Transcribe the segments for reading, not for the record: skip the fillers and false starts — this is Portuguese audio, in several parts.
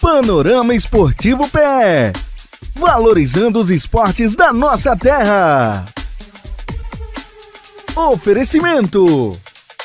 Panorama Esportivo PE, valorizando os esportes da nossa terra. Oferecimento: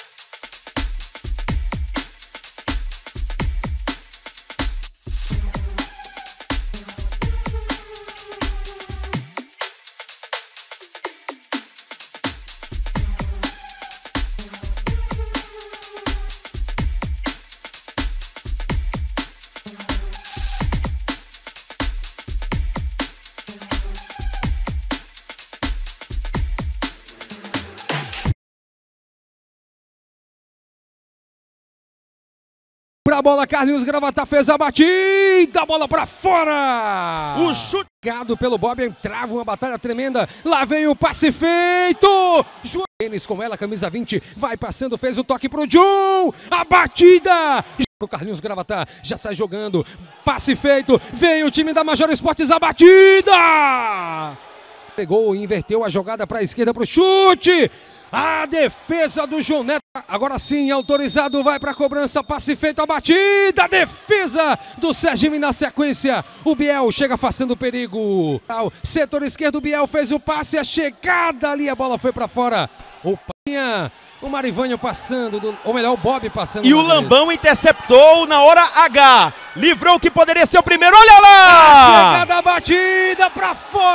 pra bola, Carlinhos Gravatá fez a batida, a bola pra fora! O chute pelo Bob, entrava uma batalha tremenda, lá vem o passe feito! Joanes com ela, camisa 20, vai passando, fez o toque pro John, a batida! O Carlinhos Gravatá já sai jogando, passe feito, vem o time da Major Esportes, a batida! Pegou, inverteu a jogada pra esquerda pro chute! A defesa do João Neto, agora sim, autorizado, vai para a cobrança, passe feito, a batida, a defesa do Sergipe na sequência. O Biel chega afastando o perigo. Setor esquerdo, o Biel fez o passe, a chegada ali, a bola foi para fora. O Marivânio passando, ou melhor, o Bob passando. E o Lambão interceptou na hora H. Livrou o que poderia ser o primeiro, olha lá! A chegada, batida para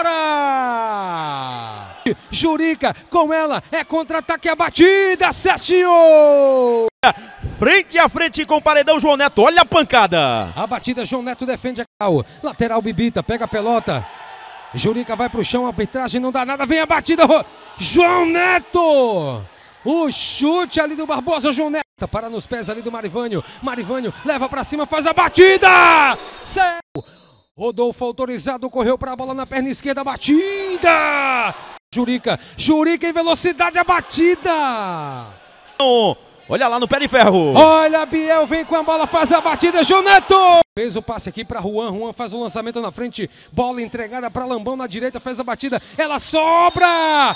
fora! Jurica com ela, é contra-ataque, a batida, certinho! Frente a frente com o paredão João Neto, olha a pancada! A batida, João Neto defende a cal. Lateral, Bibita, pega a pelota. Jurica vai pro chão, a arbitragem não dá nada, vem a batida, João Neto! O chute ali do Barbosa, João Neto para nos pés ali do Marivânio. Marivânio leva pra cima, faz a batida! Céu! Rodolfo autorizado, correu pra bola na perna esquerda, batida! Jurica em velocidade, a batida! Olha lá no pé de ferro! Olha, Biel vem com a bola, faz a batida, João Neto! Fez o passe aqui para Juan faz o lançamento na frente, bola entregada para Lambão na direita, fez a batida, ela sobra!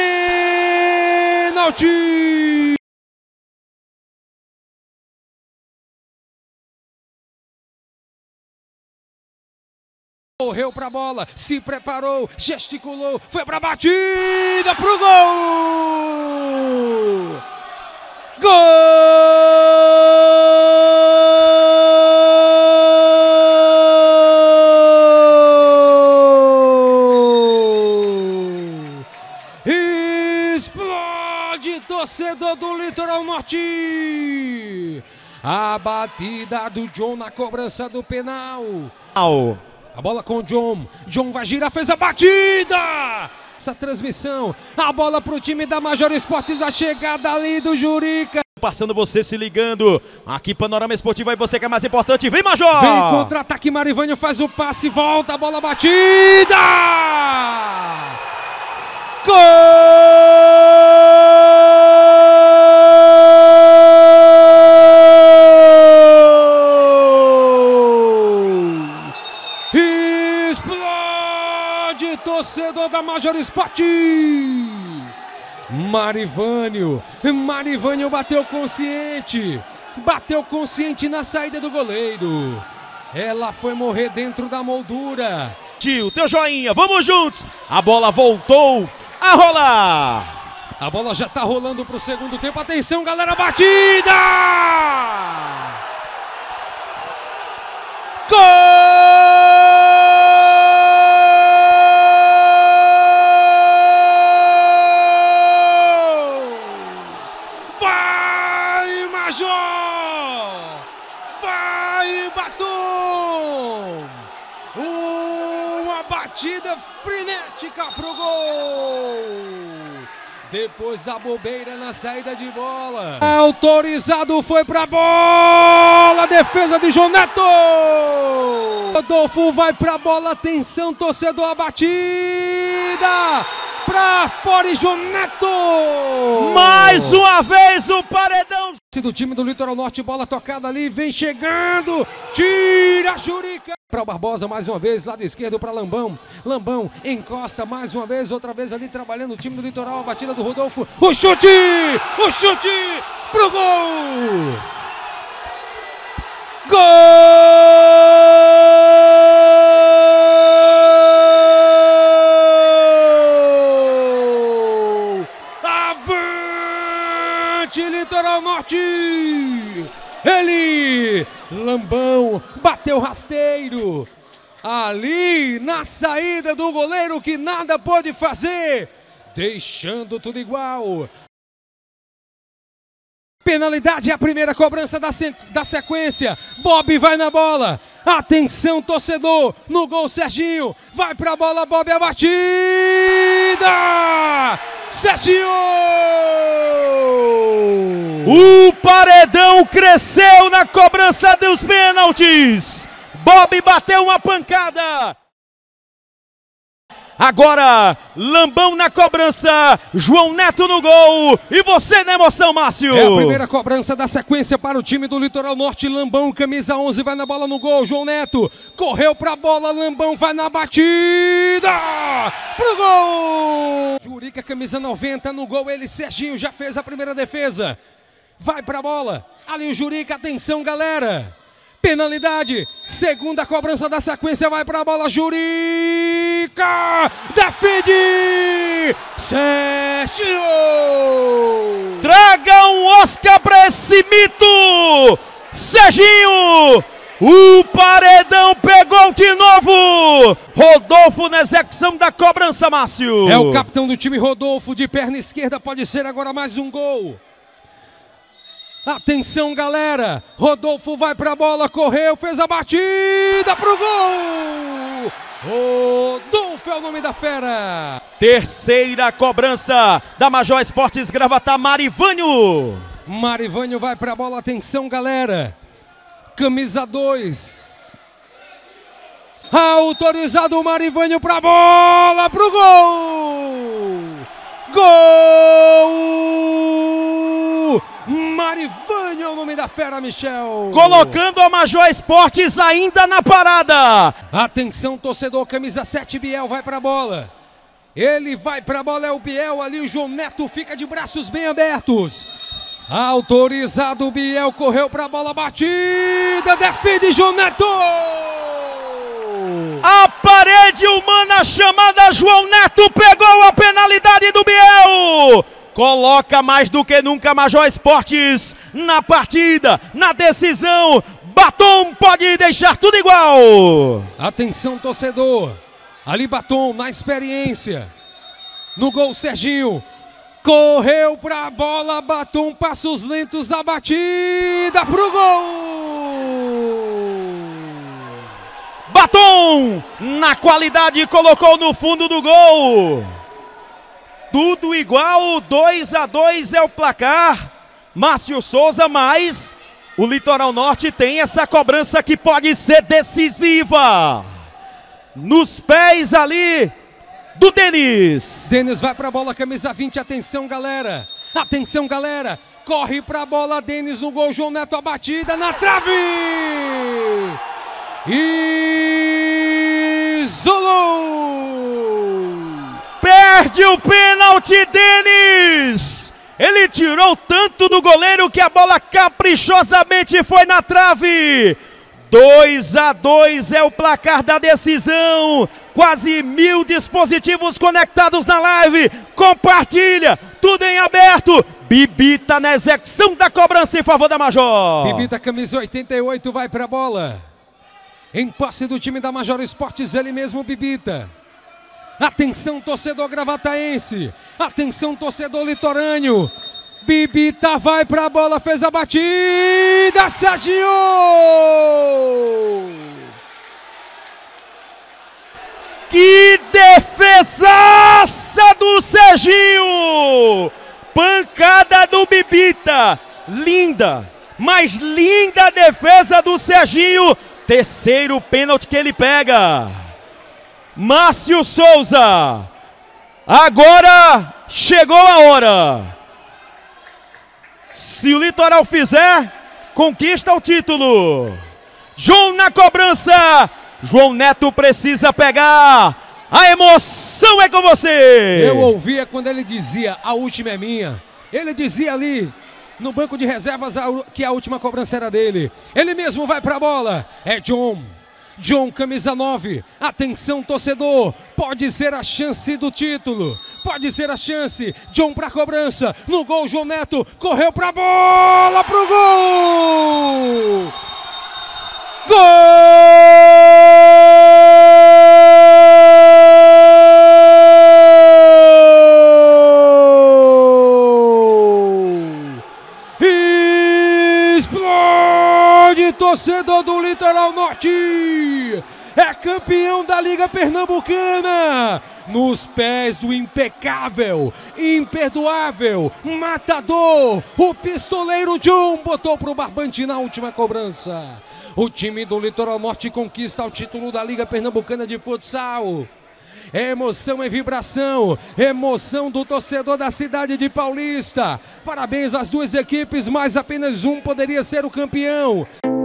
Pênalti! Correu pra bola, se preparou, gesticulou, foi pra batida, pro gol! Explode, torcedor do Litoral Norte! A batida do John na cobrança do penal. A bola com o John. John vai girar, fez a batida! Essa transmissão, a bola pro time da Major Esportes, a chegada ali do Jurica. Passando você, se ligando. Aqui Panorama Esportivo, aí você que é mais importante. Vem, Major! Vem contra-ataque, Marivânio faz o passe, volta, a bola batida! Gol! Explode, torcedor da Major Esportes! Marivânio bateu consciente na saída do goleiro. Ela foi morrer dentro da moldura. Tio, teu joinha, vamos juntos. A bola voltou a rolar. A bola já tá rolando pro segundo tempo. Atenção, galera, batida! Gol! Vai, Batum! Uma batida frenética pro gol! Depois da bobeira na saída de bola. Autorizado, foi pra bola! Defesa de João Neto! Rodolfo vai pra bola, atenção, torcedor, a batida! Pra fora e João Neto! Mais uma vez o paredão do time do Litoral Norte, bola tocada ali, vem chegando, tira Jurica para o Barbosa mais uma vez, lado esquerdo para Lambão, Lambão encosta mais uma vez, outra vez ali trabalhando o time do Litoral, a batida do Rodolfo, o chute pro gol! Gol! João, bateu rasteiro. Ali na saída do goleiro que nada pôde fazer, deixando tudo igual. Penalidade é a primeira cobrança da sequência. Bob vai na bola. Atenção, torcedor. No gol, Serginho. Vai pra bola, Bob, a batida. Serginho! O paredão cresceu na cobrança dos pênaltis. Bob bateu uma pancada. Agora, Lambão na cobrança, João Neto no gol, e você na emoção, Márcio. É a primeira cobrança da sequência para o time do Litoral Norte. Lambão, camisa 11, vai na bola no gol, João Neto, correu pra bola, Lambão vai na batida, pro gol. Jurica, camisa 90, no gol, ele, Serginho, já fez a primeira defesa. Vai pra bola, ali o Jurica, atenção, galera. Penalidade, segunda cobrança da sequência, vai pra bola, Jurica, defende, Serginho! Traga um Oscar pra esse mito, Serginho! O paredão pegou de novo, Rodolfo na execução da cobrança, Márcio. É o capitão do time, Rodolfo, de perna esquerda, pode ser agora mais um gol. Atenção, galera, Rodolfo vai pra bola, correu, fez a batida pro gol! Rodolfo é o nome da fera! Terceira cobrança da Major Esportes Gravatá, Marivânio! Marivânio vai pra bola, atenção, galera! Camisa 2. Autorizado o Marivânio pra bola, pro gol! Gol! Marivânio é o nome da fera, Michel. Colocando a Major Esportes ainda na parada. Atenção, torcedor, camisa 7, Biel vai pra bola. Ele vai pra bola, é o Biel ali, o João Neto fica de braços bem abertos. Autorizado o Biel, correu pra bola, batida, defende João Neto. A parede humana chamada João Neto pegou a penalidade do Biel. Coloca mais do que nunca Major Esportes na partida, na decisão. Batom pode deixar tudo igual. Atenção, torcedor. Ali Batom na experiência. No gol, Serginho. Correu pra bola, Batom, passos lentos, a batida pro gol. Batom, na qualidade, colocou no fundo do gol. Tudo igual, 2-2 é o placar. Márcio Souza, mas o Litoral Norte tem essa cobrança que pode ser decisiva. Nos pés ali do Denis. Denis vai pra bola, camisa 20, atenção, galera. Atenção, galera. Corre pra bola, Denis no gol, João Neto, a batida na trave. Isolou. Perde o pênalti, Denis! Ele tirou tanto do goleiro que a bola caprichosamente foi na trave. 2-2 é o placar da decisão. Quase 1000 dispositivos conectados na live. Compartilha, tudo em aberto. Bibita na execução da cobrança em favor da Major. Bibita, camisa 88, vai pra bola. Em posse do time da Major Esportes, ele mesmo, Bibita. Atenção, torcedor gravataense. Atenção, torcedor litorâneo. Bibita vai pra bola, fez a batida, Serginho! Que defesaça do Serginho! Pancada do Bibita. Linda, mas linda a defesa do Serginho. Terceiro pênalti que ele pega. Márcio Souza, agora chegou a hora. Se o Litoral fizer, conquista o título. João na cobrança, João Neto precisa pegar. A emoção é com você. Eu ouvia quando ele dizia, a última é minha. Ele dizia ali no banco de reservas que a última cobrança era dele. Ele mesmo vai pra bola, é John. John, camisa 9, atenção, torcedor, pode ser a chance do título, pode ser a chance. John pra cobrança, no gol, João Neto, correu pra bola, pro gol! Explode, torcedor do Litoral Norte! É campeão da Liga Pernambucana, nos pés do impecável, imperdoável, matador, o pistoleiro John botou pro barbante na última cobrança. O time do Litoral Norte conquista o título da Liga Pernambucana de Futsal. Emoção e vibração, emoção do torcedor da cidade de Paulista. Parabéns às duas equipes, mas apenas um poderia ser o campeão.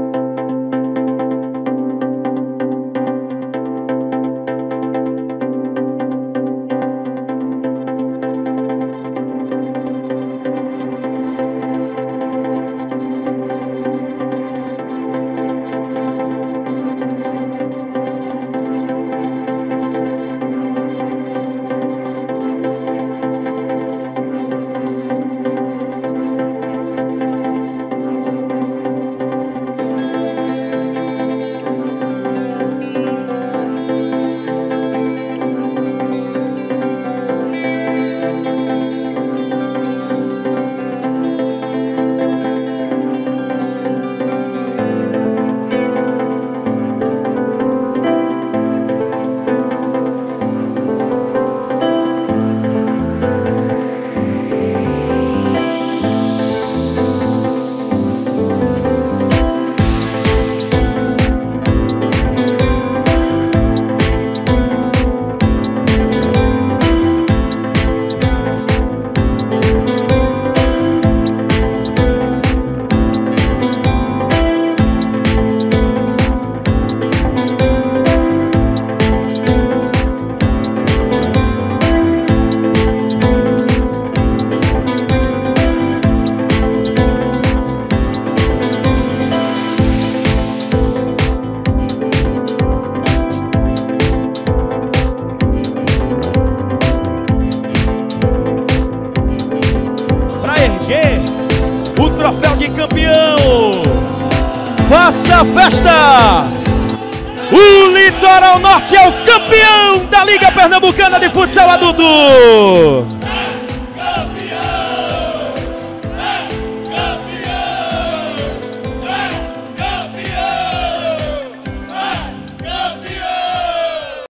O troféu de campeão. Faça festa! O Litoral Norte é o campeão da Liga Pernambucana de Futsal Adulto.